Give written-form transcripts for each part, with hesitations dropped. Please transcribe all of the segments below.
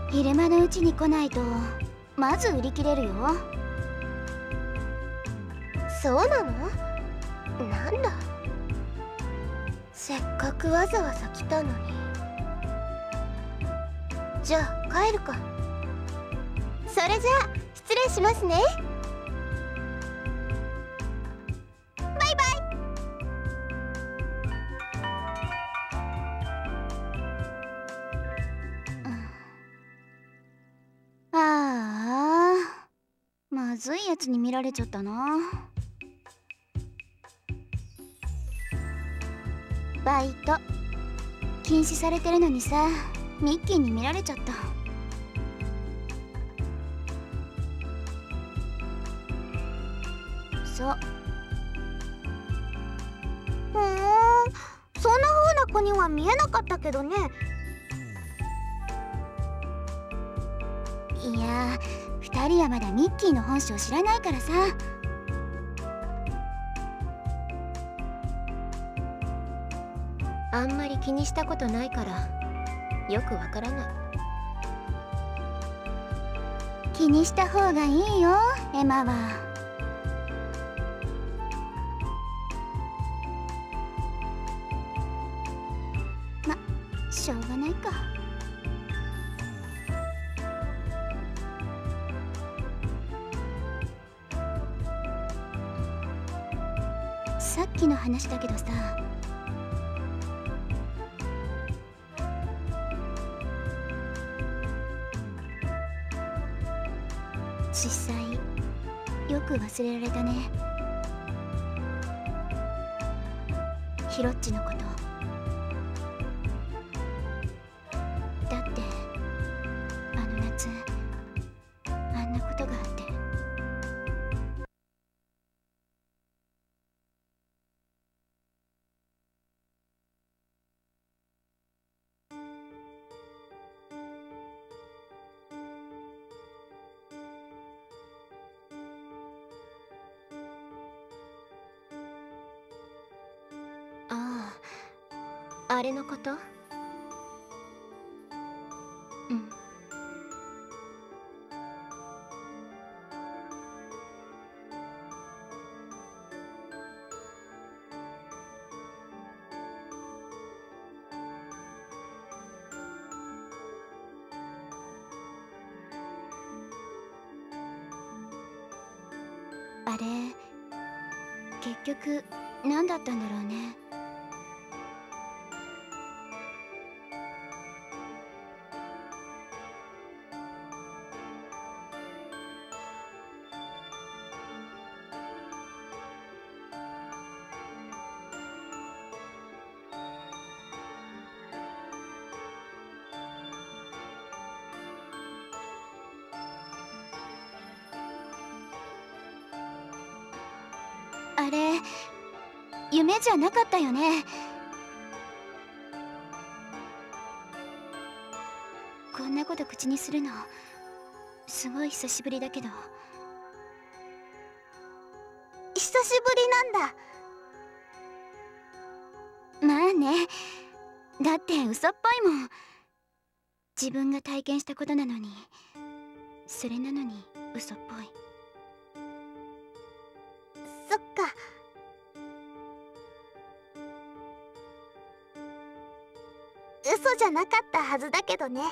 昼間のうちに来ないとまず売り切れるよ。 そうなの？なんだ、せっかくわざわざ来たのに。じゃあ帰るか。それじゃあ失礼しますね。バイバイ。 ああ、まずいやつに見られちゃったな。バイト禁止されてるのにさ、ミッキーに見られちゃった。そう。 そんな風な子には見えなかったけどね。 いや、2人はまだミッキーの本性を知らないからさ。 あんまり気にしたことないからよくわからない。 気にした方がいいよ、エマは。ま、しょうがないか。さっきの話だけどさ、実際よく忘れられたね、ヒロッチのこと。だってあの夏あんなことがあって。 ああ、あれのこと？ うん。あれ結局何だったんだろうね。あれ夢じゃなかったよね。こんなこと口にするのすごい久しぶりだけど。 久しぶりなんだ。 まあね、だって嘘っぽいもん。自分が体験したことなのに、それなのに嘘っぽい。 そっか。嘘じゃなかったはずだけどね。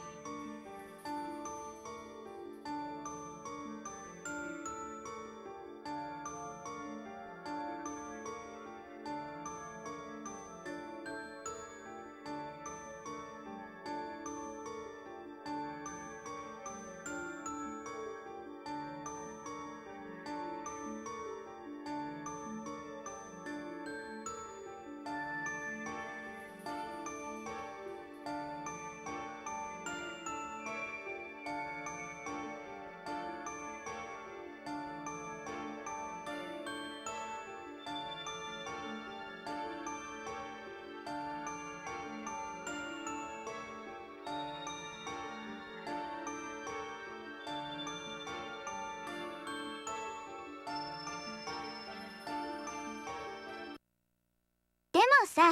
でもさ、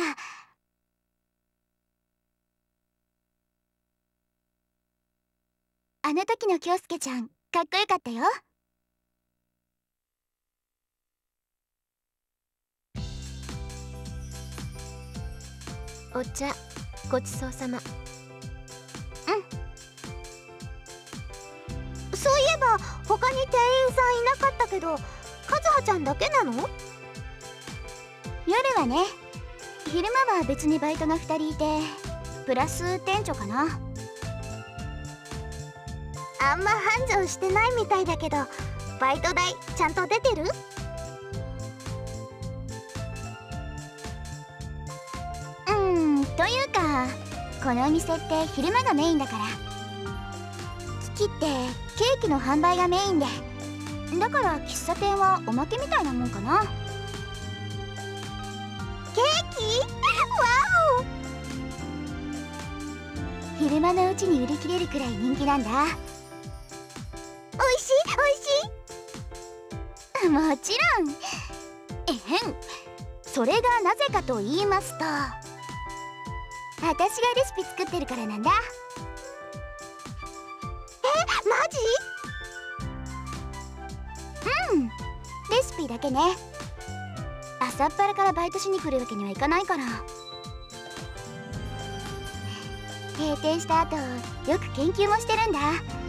あの時の京介ちゃんかっこよかったよ。 お茶ごちそうさま。そういえば他に店員さんいなかったけど、和葉ちゃんだけなの？ 夜はね。昼間は別にバイトが2人いて、プラス店長かな。 あんま繁盛してないみたいだけど、バイト代ちゃんと出てる？ というか、このお店って昼間がメインだから。月ってケーキの販売がメインで、だから喫茶店はおまけみたいなもんかな。 ケーキ？わお！昼間のうちに売り切れるくらい人気なんだ。 おいしいおいしい。 もちろん。それがなぜかと言いますと、私がレシピ作ってるからなんだ。 マジ？ レシピだけね。朝っぱらからバイトしに来るわけにはいかないから。閉店した後、よく研究もしてるんだ。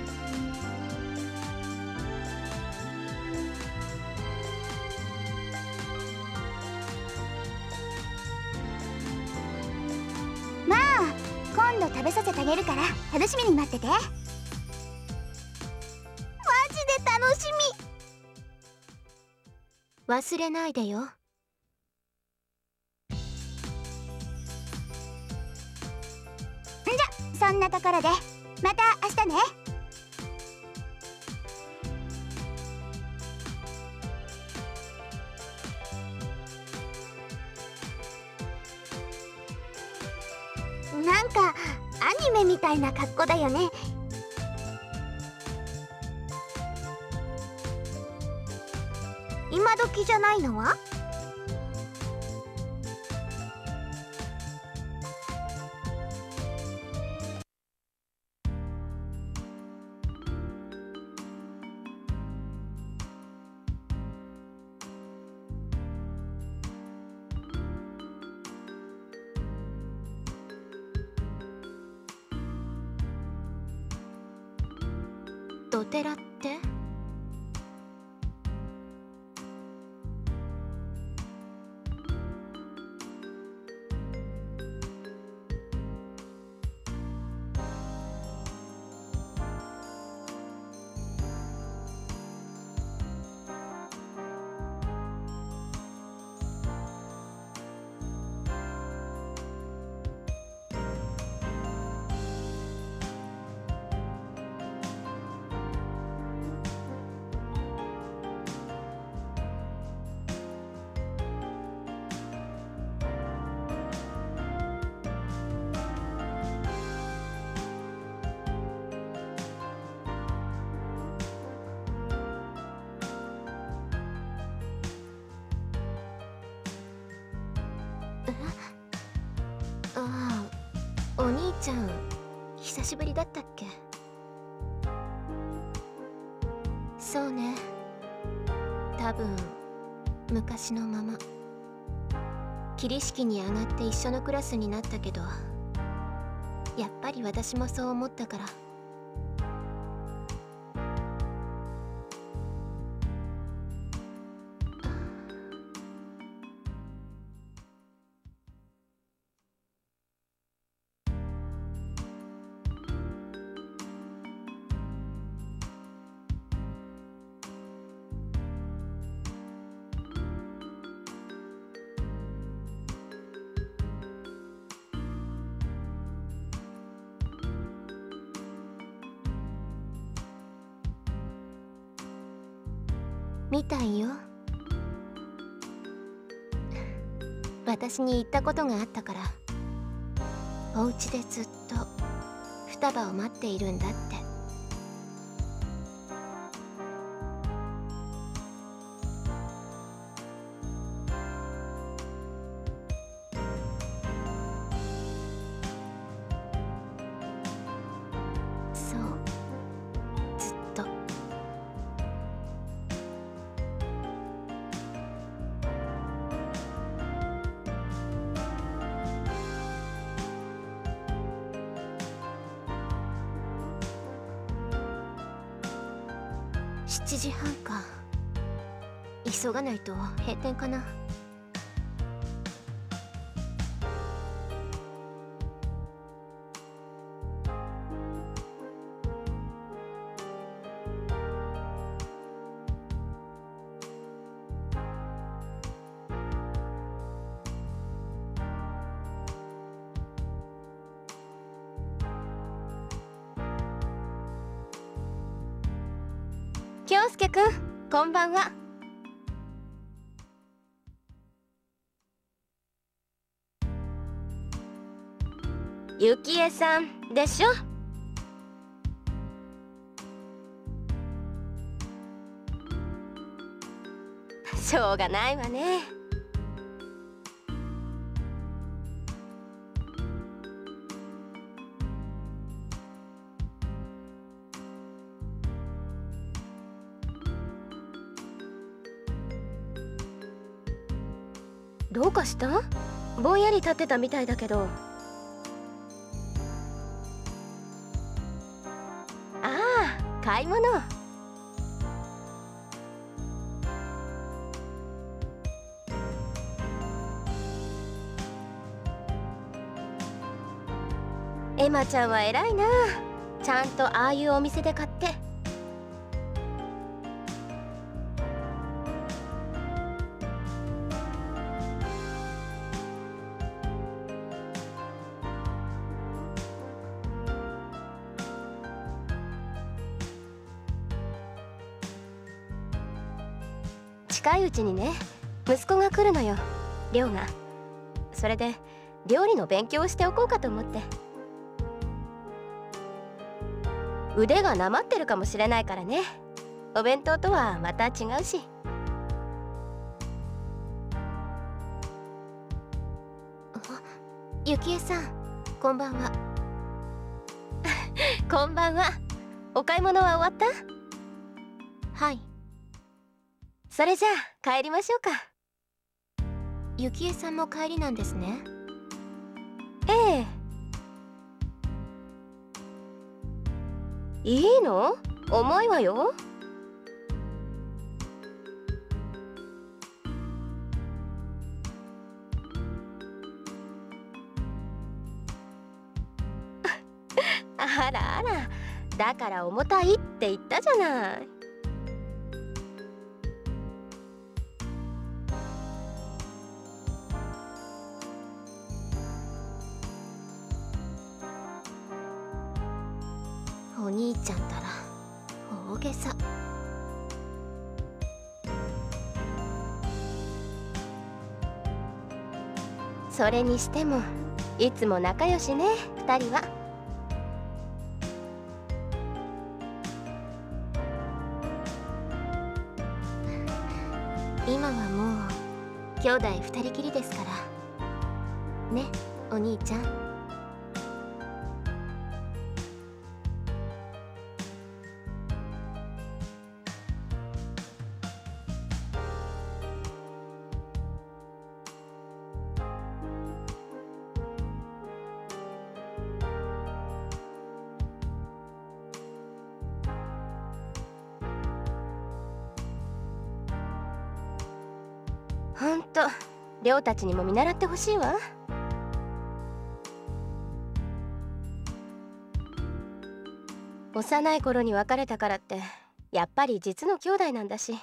まあ今度食べさせてあげるから楽しみに待ってて。 マジで楽しみ。忘れないでよ。 じゃそんなところでまた明日ね。 なんかアニメみたいな格好だよね。今時じゃないのは？ドテラって？ああ、お兄ちゃん久しぶりだったっけ？そうね、多分昔のまま。桐敷に上がって一緒のクラスになったけど、やっぱり私もそう思ったから。みたいよ。私に言ったことがあったから、お家でずっと双葉を待っているんだって。そう、 7時半か。急がないと閉店かな。京介くん、こんばんは。ゆきえさんでしょ。しょうがないわね。どうかした？ぼんやり立ってたみたいだけど。ああ、買い物。エマちゃんは偉いな。ちゃんとああいうお店で買って。近いうちにね、息子が来るのよ、亮が。それで料理の勉強をしておこうかと思って。腕がなまってるかもしれないからね。お弁当とはまた違うし。ゆきえさん、こんばんは。こんばんは。お買い物は終わった？はい。それじゃあ帰りましょうか。ゆきえさんも帰りなんですね。ええ。いいの？重いわよ。あらあら、だから重たいって言ったじゃない。お兄ちゃんたら大げさ。それにしてもいつも仲良しね、2人は。今はもう兄弟2人きりですからね、お兄ちゃん。ほんと、亮たちにも見習ってほしいわ。幼い頃に別れたからってやっぱり実の兄弟なんだし。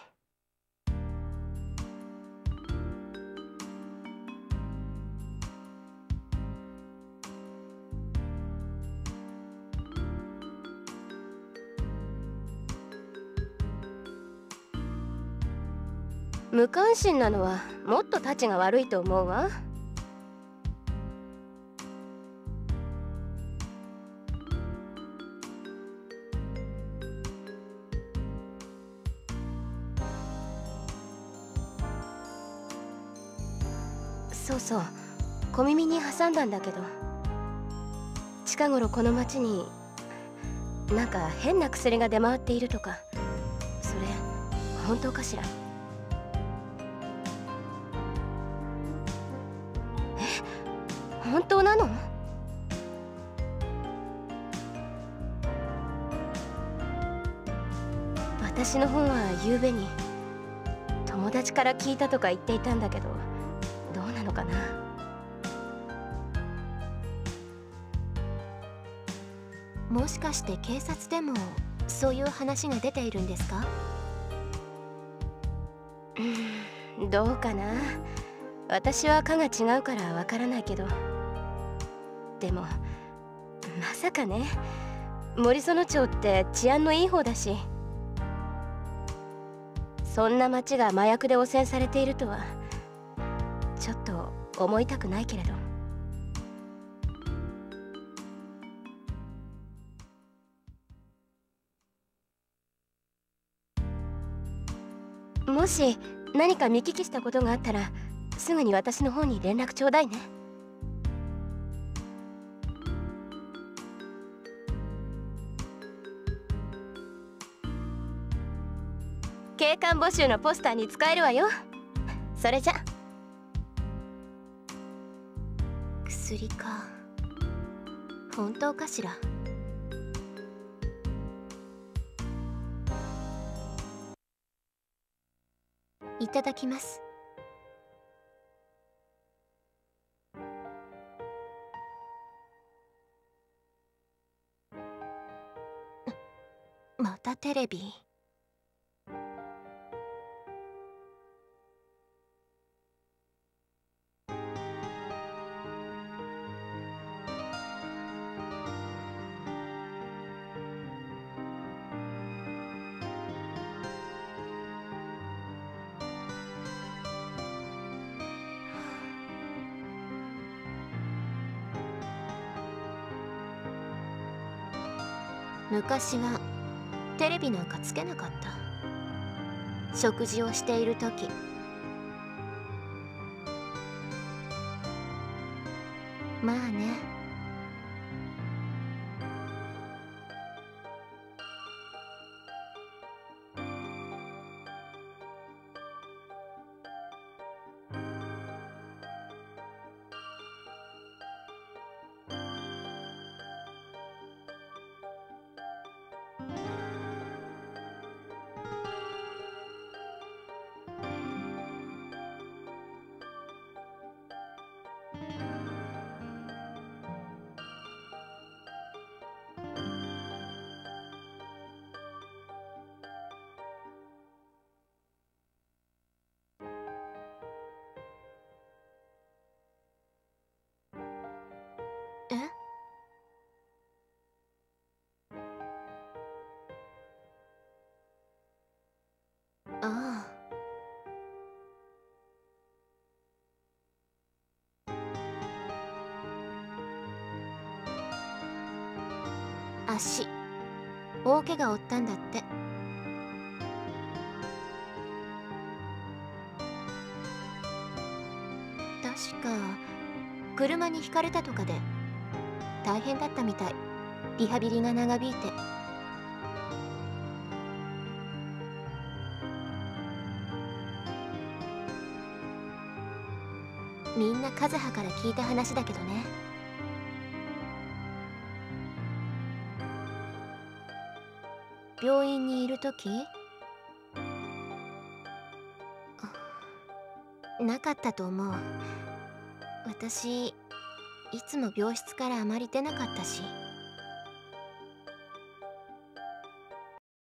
無関心なのはもっとたちが悪いと思うわ。そうそう、小耳に挟んだんだけど、近頃この町になんか変な薬が出回っているとか。それ本当かしら？本当なの？ 私の本は昨べに友達から聞いたとか言っていたんだけど、どうなのかな。もしかして警察でもそういう話が出ているんですか？どうかな。私は科が違うからわからないけど。でもまさかね、森園町って治安のいい方だし、そんな町が麻薬で汚染されているとはちょっと思いたくないけれど。もし何か見聞きしたことがあったらすぐに私の方に連絡ちょうだいね。警官募集のポスターに使えるわよ。それじゃ。薬か。本当かしら。いただきます。またテレビ。昔はテレビなんかつけなかった。食事をしている時、まあね。え？ああ。足、大怪我を負ったんだって。確か車にひかれたとかで大変だったみたい。リハビリが長引いて。みんな和葉から聞いた話だけどね。病院にいる時なかったと思う。私いつも病室からあまり出なかったし。